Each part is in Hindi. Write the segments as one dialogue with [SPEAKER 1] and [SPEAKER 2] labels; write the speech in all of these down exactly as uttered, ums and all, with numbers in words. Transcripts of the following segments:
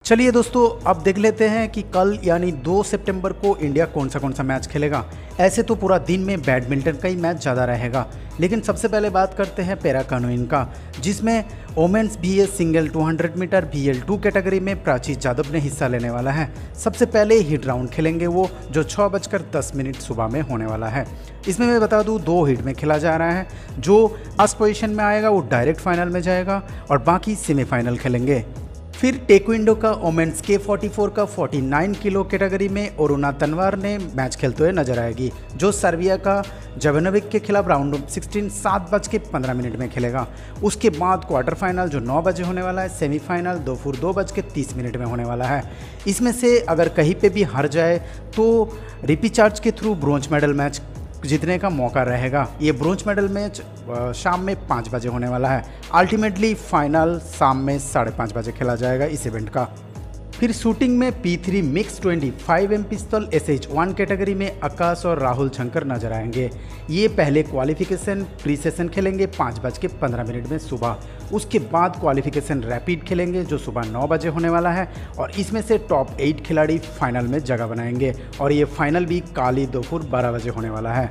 [SPEAKER 1] चलिए दोस्तों, अब देख लेते हैं कि कल यानी दो सितंबर को इंडिया कौन सा कौन सा मैच खेलेगा। ऐसे तो पूरा दिन में बैडमिंटन का ही मैच ज़्यादा रहेगा, लेकिन सबसे पहले बात करते हैं पैरा कैनोइंग का, जिसमें वोमेंस बी एस सिंगल दो सौ metre B L two category में प्राची जादव ने हिस्सा लेने वाला है। सबसे पहले हिट राउंड खेलेंगे वो, जो छः बजकर दस मिनट सुबह में होने वाला है। इसमें मैं बता दूं, दो हिट में खेला जा रहा है। जो फर्स्ट पोजीशन में आएगा वो डायरेक्ट फाइनल में जाएगा और बाकी सेमीफाइनल खेलेंगे। फिर टेक्विंडो का वोमेंस के फोर्टी फोर का उनचास किलो कैटेगरी में अरुणा तनवार ने मैच खेलते हुए नजर आएगी, जो सर्बिया का जवेनोविक के खिलाफ राउंड ऑफ सिक्सटीन सात बज के पंद्रह मिनट में खेलेगा। उसके बाद क्वार्टर फाइनल जो नौ बजे होने वाला है, सेमीफाइनल दोपहर दो बज के तीस मिनट में होने वाला है। इसमें से अगर कहीं पे भी हार जाए तो रिपीचार्ज के थ्रू ब्रोंज मेडल मैच जीतने का मौका रहेगा। ये ब्रोंज मेडल मैच शाम में पाँच बजे होने वाला है। अल्टीमेटली फाइनल शाम में साढ़े पाँच बजे खेला जाएगा इस इवेंट का। फिर शूटिंग में पी थ्री मिक्स पच्चीस एम पिस्तौल एस एच वन कैटेगरी में आकाश और राहुल शंकर नजर आएंगे। ये पहले क्वालिफिकेशन प्री सेशन खेलेंगे पाँच बज के पंद्रह मिनट में सुबह। उसके बाद क्वालिफिकेशन रैपिड खेलेंगे जो सुबह नौ बजे होने वाला है, और इसमें से टॉप एट खिलाड़ी फाइनल में जगह बनाएंगे, और ये फाइनल भी काली दोपहर बारह बजे होने वाला है।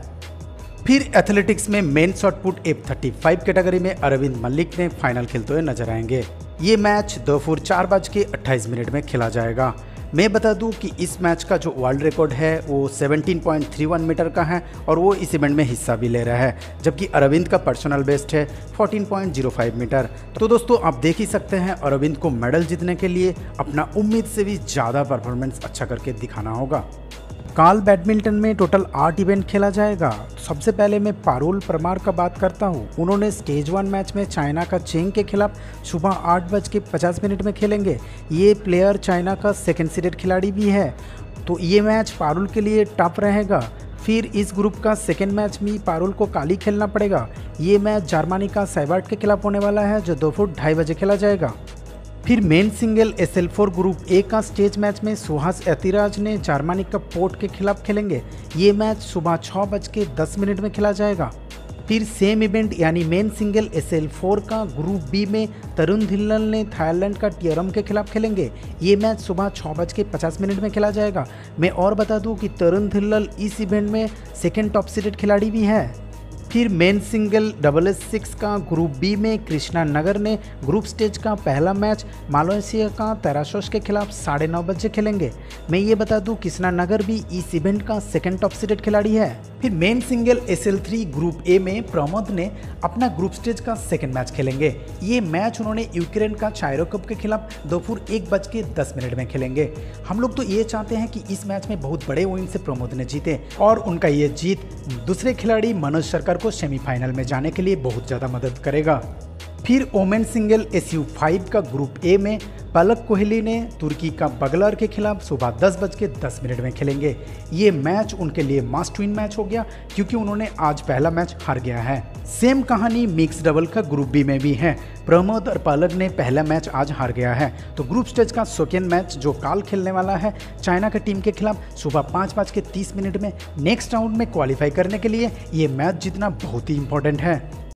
[SPEAKER 1] फिर एथलेटिक्स में men shotput F thirty five category में अरविंद मलिक ने फाइनल खेलते हुए नजर आएंगे। ये मैच दोपहर चार बज के अट्ठाईस मिनट में खेला जाएगा। मैं बता दूं कि इस मैच का जो वर्ल्ड रिकॉर्ड है वो सत्रह पॉइंट तीन एक मीटर का है, और वो इस इवेंट में हिस्सा भी ले रहा है, जबकि अरविंद का पर्सनल बेस्ट है चौदह पॉइंट शून्य पाँच मीटर। तो दोस्तों, आप देख ही सकते हैं, अरविंद को मेडल जीतने के लिए अपना उम्मीद से भी ज़्यादा परफॉर्मेंस अच्छा करके दिखाना होगा। कल बैडमिंटन में टोटल आठ इवेंट खेला जाएगा। सबसे पहले मैं पारुल परमार का बात करता हूं। उन्होंने स्टेज वन मैच में चाइना का चेंग के खिलाफ सुबह आठ बज के पचास मिनट में खेलेंगे। ये प्लेयर चाइना का सेकंड सीडेड खिलाड़ी भी है, तो ये मैच पारुल के लिए टफ रहेगा। फिर इस ग्रुप का सेकेंड मैच में पारुल को काली खेलना पड़ेगा। ये मैच जर्मनी का साइबर्ट के खिलाफ होने वाला है, जो दोपहर ढाई बजे खेला जाएगा। फिर men single S L four group A का स्टेज मैच में सुहास एतिराज ने जर्मनी का पोर्ट के खिलाफ खेलेंगे। ये मैच सुबह छः बज के दस मिनट में खेला जाएगा। फिर सेम इवेंट यानी men single S L four का ग्रुप बी में तरुण धिल्लन ने थाईलैंड का टियरम के खिलाफ खेलेंगे। ये मैच सुबह छः बज के पचास मिनट में खेला जाएगा। मैं और बता दूं कि तरुण धिल्लन इस इवेंट में सेकेंड टॉप सीडेड खिलाड़ी भी है। फिर men single double S six का ग्रुप बी में कृष्णा नगर ने ग्रुप स्टेज का पहला मैच मालয়েशिया का तेरासोस के खिलाफ साढ़े नौ बजे खेलेंगे। मैं ये बता दूं, कृष्णा नगर भी इस इवेंट का सेकंड टॉप सीडेड खिलाड़ी है। फिर men single S L three group A में प्रमोद ने अपना ग्रुप स्टेज का सेकंड मैच खेलेंगे। ये मैच उन्होंने यूक्रेन का चायरो कप के खिलाफ दोपहर एक बज के दस मिनट में खेलेंगे। हम लोग तो ये चाहते हैं कि इस मैच में बहुत बड़े विन से प्रमोद ने जीते, और उनका ये जीत दूसरे खिलाड़ी मनोज सरकार को सेमीफाइनल में जाने के लिए बहुत ज़्यादा मदद करेगा। फिर women single S U five का ग्रुप ए में पलक कोहली ने तुर्की का बगलर के खिलाफ सुबह दस बज के दस मिनट में खेलेंगे। ये मैच उनके लिए मस्ट विन मैच हो गया, क्योंकि उन्होंने आज पहला मैच हार गया है। सेम कहानी मिक्स डबल का ग्रुप बी में भी है। प्रमोद और पलक ने पहला मैच आज हार गया है। तो ग्रुप स्टेज का सेकेंड मैच जो कल खेलने वाला है चाइना की टीम के खिलाफ सुबह पाँच बज के तीस मिनट में नेक्स्ट राउंड में क्वालिफाई करने के लिए ये मैच जीतना बहुत ही इंपॉर्टेंट है।